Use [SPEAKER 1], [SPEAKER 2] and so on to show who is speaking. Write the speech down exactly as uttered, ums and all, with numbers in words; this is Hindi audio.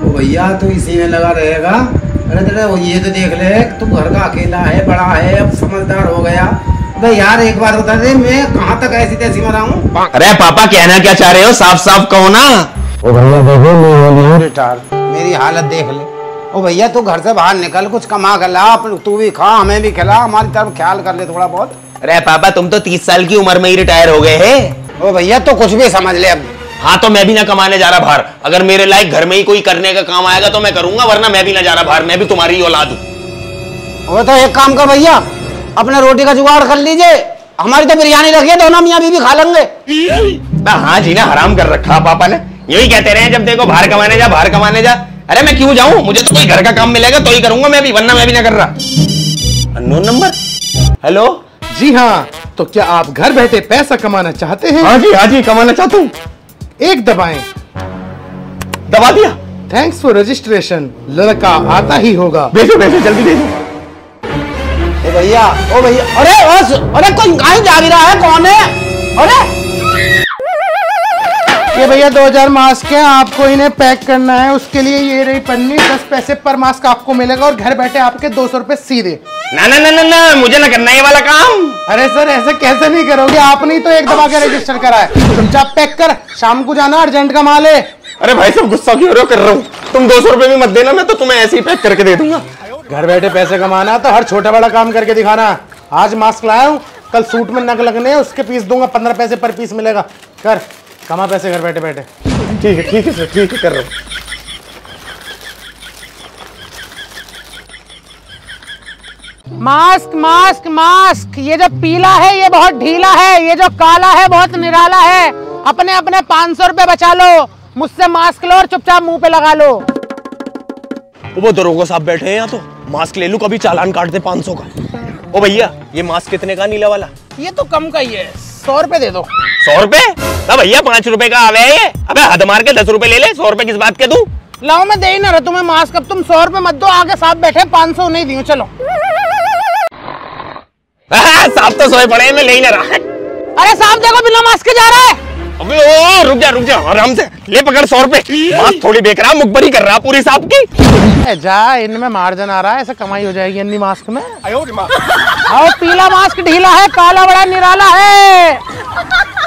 [SPEAKER 1] भैया तू इसी में लगा रहेगा। अरे तेरे ये तो देख ले, तू घर का अकेला है, बड़ा है, अब समझदार हो गया। अबे यार एक बार बता दे, मैं कहाँ तक ऐसी तैसी में रहूं?
[SPEAKER 2] अरे पापा कहना क्या चाह रहे हो, साफ साफ कहो ना।
[SPEAKER 1] ओ भैया देखो मैं रिटायर, मेरी हालत देख ले। ओ भैया तू घर से बाहर निकल, कुछ कमा कर ला, तू भी खा हमें भी खिला, हमारी तरफ ख्याल कर ले थोड़ा बहुत।
[SPEAKER 2] अरे पापा तुम तो तीस साल की उम्र में ही रिटायर हो गए हैं।
[SPEAKER 1] ओ भैया तो कुछ भी समझ ले अब।
[SPEAKER 2] हाँ तो मैं भी ना कमाने जा रहा बाहर, अगर मेरे लायक घर में ही कोई करने का काम आएगा तो मैं करूंगा, वरना मैं भी ना जा रहा बाहर, मैं भी तुम्हारी ही औलाद हूँ।
[SPEAKER 1] वो तो एक काम कर भैया, अपने रोटी का जुगाड़ कर लीजिए, हमारी तो बिरयानी रखिए, दोनों मियाँ बीवी खा लेंगे।
[SPEAKER 2] हाँ जी ना, हराम कर रखा पापा ने, यही कहते रहे जब देखो बाहर कमाने जा बाहर कमाने जा। अरे मैं क्यों जाऊं, मुझे तो कोई घर का काम मिलेगा तो ही करूंगा मैं भी, वरना मैं भी ना कर रहा। Unknown number. हेलो
[SPEAKER 3] जी हाँ, तो क्या आप घर बैठे पैसा कमाना चाहते हैं?
[SPEAKER 2] हाँ जी हाँ जी कमाना चाहता हूँ।
[SPEAKER 3] एक दबाएं।
[SPEAKER 2] दबा दिया।
[SPEAKER 3] थैंक्स फॉर रजिस्ट्रेशन, लड़का आता ही होगा।
[SPEAKER 2] भेजो भेजो जल्दी भेजो।
[SPEAKER 1] ओ भैया ओ भैया, अरे बस, अरे कोई कहीं जा भी रहा है, कौन है? अरे
[SPEAKER 3] ये भैया दो हजार मास्क है, आपको इन्हें पैक करना है, उसके लिए ये रही पन्नी, दस पैसे पर मास्क आपको मिलेगा और घर बैठे आपके दो सौ रुपए सीधे।
[SPEAKER 2] ना ना ना ना ना, मुझे ना करना ये वाला काम।
[SPEAKER 3] अरे सर ऐसे कैसे नहीं करोगे, आपने तो एक दबा के रजिस्टर करा है, चुपचाप पैक कर, शाम को जाना, अर्जेंट का माल है।
[SPEAKER 2] अरे भाई सब गुस्सा क्यों हो रहे हो, कर रहा हूँ, तुम दो सौ रुपए भी मत देना, मैं तो तुम्हें ऐसे ही पैक करके दे दूंगा।
[SPEAKER 3] घर बैठे पैसे कमाना तो हर छोटा बड़ा काम करके दिखाना। आज मास्क लाया हूँ, कल सूट में नग लगने हैं, उसके पीस दूंगा, पंद्रह पैसे पर पीस मिलेगा, कर कमा पैसे घर बैठे बैठे।
[SPEAKER 2] ठीक है ठीक है सर, ठीक है कर रहा हूँ।
[SPEAKER 4] मास्क मास्क मास्क, ये जो पीला है ये बहुत ढीला है, ये जो काला है बहुत निराला है। अपने अपने पाँच सौ रुपए बचा लो, मुझसे मास्क लो और चुपचाप मुंह पे लगा लो।
[SPEAKER 2] वो दरोगा साहब बैठे हैं यहाँ, तो मास्क ले लूं, कभी चालान काट दे पाँच सौ का। ओ भैया ये मास्क कितने का, नीला वाला?
[SPEAKER 4] ये तो कम का ही है, सौ रुपए दे दो।
[SPEAKER 2] सौ रुपए? अब भैया पाँच रुपए का आवे है ये। अबे हद मार के दस रुपए ले ले, सौ रुपए किस बात के दूं?
[SPEAKER 4] लाओ मैं दे ही ना रहा तुम्हें मास्क, अब तुम सौ रुपए मत दो, आगे साहब बैठे पाँच सौ नहीं दियो, चलो।
[SPEAKER 2] साहब तो सोए पड़े, मैं ले ही ना रहा।
[SPEAKER 4] अरे साहब देखो बिना मास्क के जा रहा है।
[SPEAKER 2] अबे ओ रुक जा रुक जा, आराम से ले, पकड़ सौ रुपए। मास्क थोड़ी बेच रहा, मुखबरी कर रहा पूरी साहब की।
[SPEAKER 3] जा, इनमें मार्जिन आ रहा है, ऐसे कमाई हो जाएगी अन्नी मास्क में।
[SPEAKER 4] और पीला मास्क ढीला है, काला बड़ा निराला है।